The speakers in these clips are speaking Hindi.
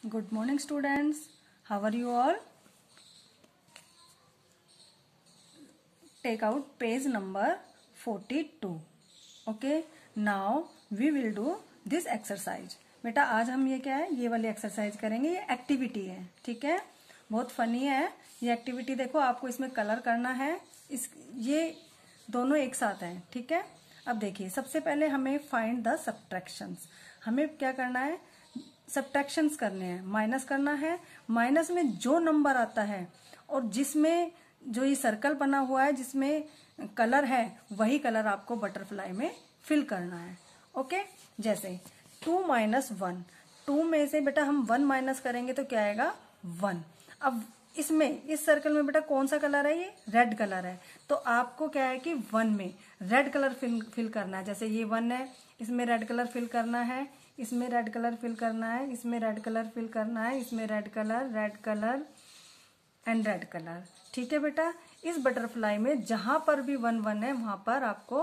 Good morning, students. How are you all? Take out page number 42. Okay. Now we will do this exercise. बेटा आज हम ये क्या है, ये वाली एक्सरसाइज करेंगे. ये एक्टिविटी है, ठीक है. बहुत फनी है ये एक्टिविटी. देखो आपको इसमें कलर करना है. ये दोनों एक साथ हैं, ठीक है. अब देखिए सबसे पहले हमें फाइंड द सब्ट्रैक्शंस. हमें क्या करना है, सब्ट्रैक्शंस करने हैं, माइनस करना है. माइनस में जो नंबर आता है और जिसमें जो ये सर्कल बना हुआ है जिसमें कलर है वही कलर आपको बटरफ्लाई में फिल करना है. ओके. जैसे 2 - 1. 2 में से बेटा हम 1 माइनस करेंगे तो क्या आएगा 1. अब इसमें इस सर्कल में बेटा कौन सा कलर है, ये रेड कलर है. तो आपको क्या है कि 1 में रेड कलर फिल करना है. जैसे ये 1 है, इसमें रेड कलर फिल करना है, इसमें रेड कलर फिल करना है, इसमें रेड कलर फिल करना है, इसमें red colour and red colour. ठीक है बेटा. इस बटरफ्लाई में जहां पर भी 1 1 है वहां पर आपको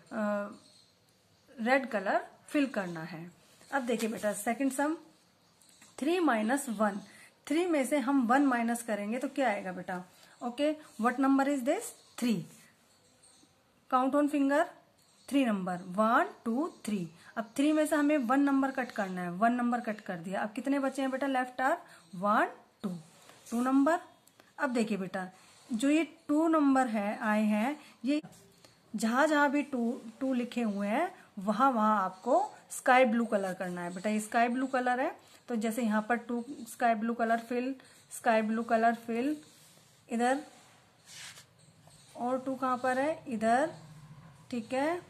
रेड कलर फिल करना है. अब देखिए बेटा सेकंड सम 3 - 1. 3 में से हम 1 माइनस करेंगे तो क्या आएगा बेटा. Okay. What number is this 3. Count on finger 3 number 1 2 3. अब 3 में से हमें 1 नंबर कट करना है. 1 नंबर कट कर दिया. अब कितने बचे हैं बेटा लेफ्ट आर 1 2 नंबर. अब देखिए बेटा जो ये 2 नंबर है आए हैं, ये जहां जहां भी 2 लिखे हुए हैं वहां वहां आपको स्काई ब्लू कलर करना है. बेटा ये स्काई ब्लू कलर है तो जैसे यहाँ पर 2 sky blue colour fill, sky blue colour fill इधर, और 2 कहां पर है इधर. ठीक है.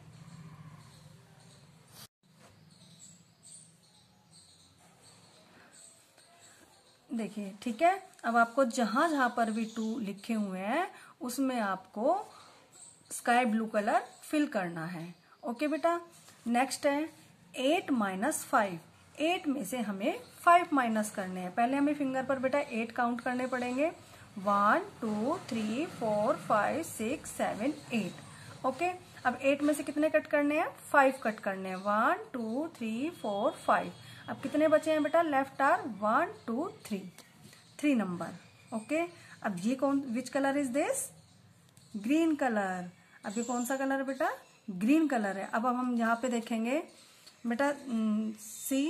देखिए ठीक है. अब आपको जहां जहां पर भी 2 लिखे हुए हैं उसमें आपको स्काई ब्लू कलर फिल करना है. ओके बेटा. नेक्स्ट है 8 - 5. 8 में से हमें 5 माइनस करने हैं. पहले हमें फिंगर पर बेटा 8 काउंट करने पड़ेंगे. 1 2 3 4 5 6 7 8. ओके. अब 8 में से कितने कट करने हैं, 5 कट करने हैं. 1 2 3 4 5. अब कितने बचे हैं बेटा लेफ्ट आर 1 2 3 नंबर. ओके. अब ये कौन, which colour is this, green colour. अब ये कौन सा कलर बेटा, ग्रीन कलर है. अब हम यहाँ पे देखेंगे बेटा सी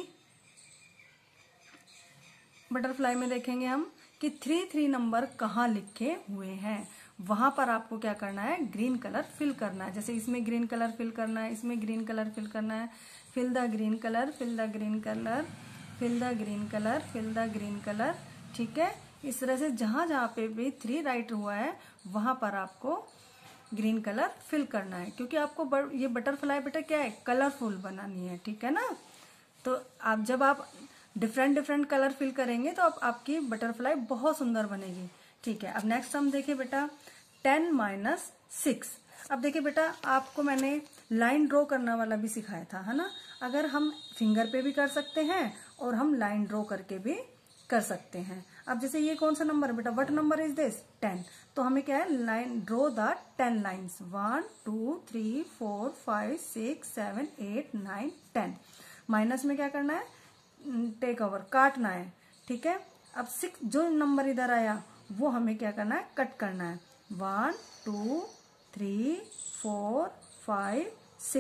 बटरफ्लाई में देखेंगे हम कि 3 नंबर कहाँ लिखे हुए हैं. वहां पर आपको क्या करना है, ग्रीन कलर फिल करना है. जैसे इसमें ग्रीन कलर फिल करना है, इसमें ग्रीन कलर फिल करना है. Fill the green colour, fill the green colour, fill the green colour, fill the green colour. ठीक है. इस तरह से जहां जहां पे भी 3 राइट हुआ है वहां पर आपको ग्रीन कलर फिल करना है. क्योंकि आपको ये बटरफ्लाई बेटा क्या है, कलरफुल बनानी है. ठीक है ना. तो आप जब आप डिफरेंट कलर फिल करेंगे तो आपकी बटरफ्लाई बहुत सुंदर बनेगी. ठीक है. अब नेक्स्ट हम देखिए बेटा 10 - 6. अब देखिए बेटा आपको मैंने लाइन ड्रॉ करना वाला भी सिखाया था, है ना. अगर हम फिंगर पे भी कर सकते हैं और हम लाइन ड्रॉ करके भी कर सकते हैं. अब जैसे ये कौन सा नंबर है बेटा, व्हाट नंबर इज दिस 10. तो हमें क्या है, line draw the 10 lines. 1 2 3 4 5 6 7 8 9 10. Minus में क्या करना है, टेक ओवर, काटना है. ठीक है. अब 6 जो नंबर इधर आया वो हमें क्या करना है, कट करना है. 1 2 3 4 5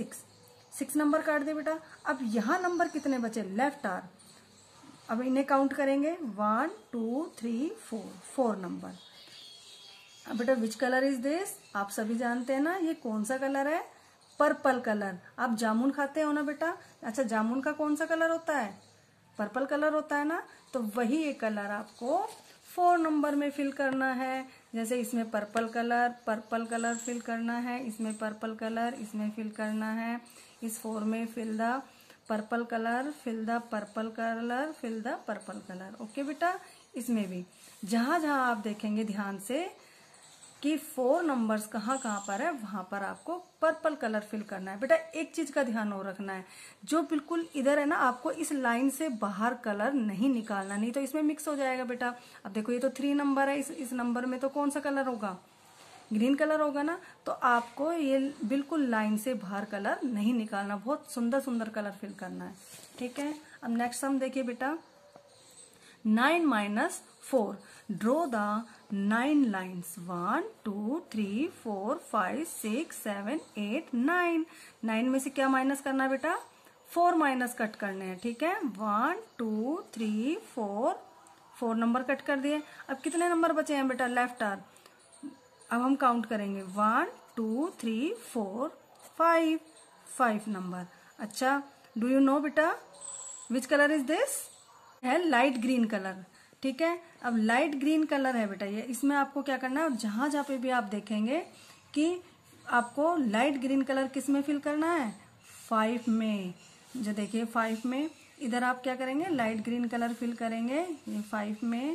6 नंबर काट दे बेटा. अब यहां नंबर कितने बचे, लेफ्ट आर. अब इन्हें काउंट करेंगे 1 2 3 4 नंबर. अब बेटा विच कलर इज दिस, आप सभी जानते हैं ना ये कौन सा कलर है, पर्पल कलर. आप जामुन खाते हो ना बेटा. अच्छा जामुन का कौन सा कलर होता है, पर्पल कलर होता है ना. तो वही एक कलर आपको 4 नंबर में फिल करना है. जैसे इसमें पर्पल कलर फिल करना है, इसमें पर्पल कलर इसमें फिल करना है. इस 4 में fill the purple colour, fill the purple colour, fill the purple colour. Okay बेटा. इसमें भी जहां जहां आप देखेंगे ध्यान से कि 4 नंबर्स कहाँ कहाँ पर है वहां पर आपको पर्पल कलर फिल करना है. बेटा एक चीज का ध्यान और रखना है, जो बिल्कुल इधर है ना आपको इस लाइन से बाहर कलर नहीं निकालना, नहीं तो इसमें मिक्स हो जाएगा बेटा. अब देखो ये तो 3 नंबर है, इस नंबर में तो कौन सा कलर होगा, ग्रीन कलर होगा ना. तो आपको ये बिल्कुल लाइन से बाहर कलर नहीं निकालना, बहुत सुंदर सुंदर कलर फिल करना है. ठीक है. अब नेक्स्ट हम देखिए बेटा 9 minus 4. Draw the 9 lines. 1, 2, 3, 4, 5, 6, 7, 8, 9. 9 में से क्या माइनस करना है बेटा? 4 माइनस कट करने हैं, ठीक है। 1, 2, 3, 4 नंबर कट कर दिए। अब कितने नंबर बचे हैं बेटा लेफ्ट आर? अब हम काउंट करेंगे 1, 2, 3, 4, 5 नंबर। अच्छा, डू यू नो बेटा विच कलर इज दिस? है लाइट ग्रीन कलर, ठीक है। अब लाइट ग्रीन कलर है बेटा ये, इसमें आपको क्या करना है, जहां जहां पे भी आप देखेंगे कि आपको लाइट ग्रीन कलर किस में फिल करना है? 5 में। जो देखिए 5 में, इधर आप क्या करेंगे? लाइट ग्रीन कलर फिल करेंगे ये 5 में।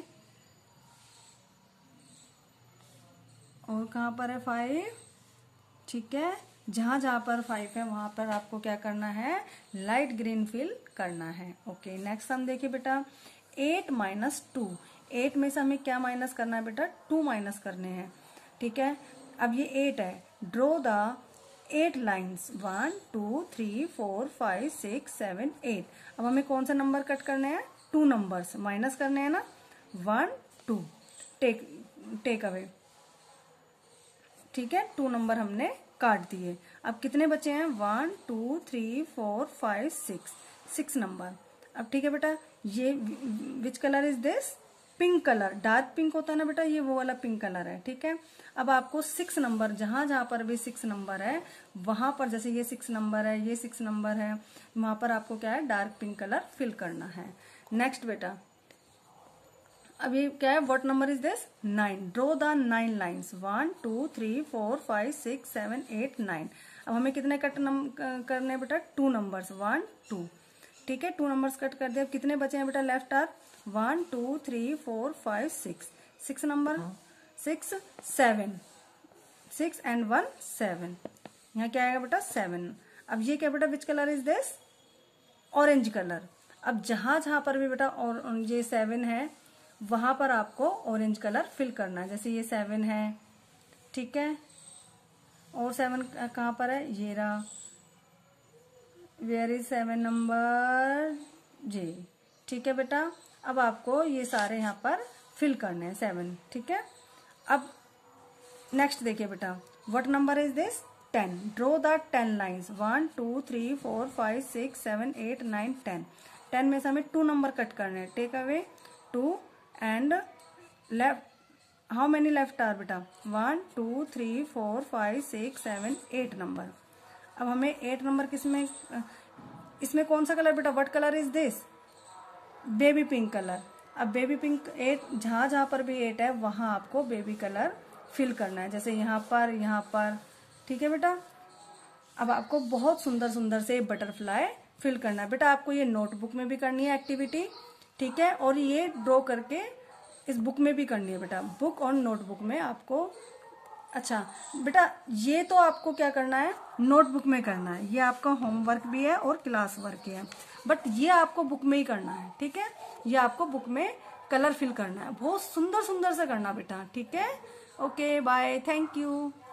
और कहां पर है 5? ठीक है, जहां जहां पर 5 है वहां पर आपको क्या करना है? लाइट ग्रीन फिल करना है। ओके, नेक्स्ट हम देखिए बेटा 8 minus 2। 8 में से हमें क्या माइनस करना है बेटा? 2 माइनस करने हैं, ठीक है। अब ये 8 है, ड्रॉ द 8 लाइन्स। 1, 2, 3, 4, 5, 6, 7, 8। अब हमें कौन सा नंबर कट करने हैं? 2 नंबर्स माइनस करने हैं ना, 1, 2 टेक अवे, ठीक है। 2 नंबर हमने काट दिए। अब कितने बचे हैं? 1, 2, 3, 4, 5, 6 नंबर। अब ठीक है बेटा, ये which colour is this? Pink colour, dark pink होता है ना बेटा, ये वो वाला पिंक कलर है, ठीक है। अब आपको 6 नंबर, जहां जहां पर भी 6 नंबर है वहां पर, जैसे ये 6 नंबर है, ये 6 नंबर है, वहां पर आपको क्या है? डार्क पिंक कलर फिल करना है। नेक्स्ट बेटा, अब ये क्या है? What number is this? 9। Draw the 9 lines. 1, 2, 3, 4, 5, 6, 7, 8, 9। अब हमें कितने कट करने हैं बेटा? 2 नंबर्स, 1, 2, ठीक है। 2 नंबर्स कट कर दिए। अब कितने बचे हैं बेटा लेफ्ट आर? 1, 2, 3, 4, 5, 6 number, 6, 7, 6 and 1 7। यहाँ क्या आएगा बेटा? 7। अब ये क्या बेटा? Which colour is this? Orange colour. अब जहां जहां पर भी बेटा और ये 7 है वहां पर आपको ऑरेंज कलर फिल करना है। जैसे ये 7 है, ठीक है, और 7 कहां पर है? ये रहा। Where is 7 number? जी, ठीक है बेटा। अब आपको ये सारे यहाँ पर फिल करने हैं 7, ठीक है। अब नेक्स्ट देखिए बेटा, what number is this? 10। Draw the 10 lines. 1, 2, 3, 4, 5, 6, 7, 8, 9, 10। 10 में से हमें 2 नंबर कट करने हैं, take away 2 and left. How many left are बेटा? 1, 2, 3, 4, 5, 6, 7, 8 नंबर। अब हमें 8 नंबर किसमें, इसमें कौन सा कलर बेटा? What colour is this? Baby pink colour. अब बेबी पिंक 8, जहां जहां पर भी 8 है वहां आपको बेबी कलर फिल करना है, जैसे यहाँ पर, ठीक है बेटा। अब आपको बहुत सुंदर सुंदर से बटरफ्लाई फिल करना है बेटा। आपको ये नोटबुक में भी करनी है एक्टिविटी, ठीक है, और ये ड्रॉ करके इस बुक में भी करनी है बेटा। बुक और नोटबुक में आपको, अच्छा बेटा ये तो आपको क्या करना है? नोटबुक में करना है। ये आपका होमवर्क भी है और क्लास वर्क है, बट ये आपको बुक में ही करना है, ठीक है। ये आपको बुक में कलर फिल करना है, बहुत सुंदर सुंदर से करना बेटा, ठीक है। Okay, bye, thank you.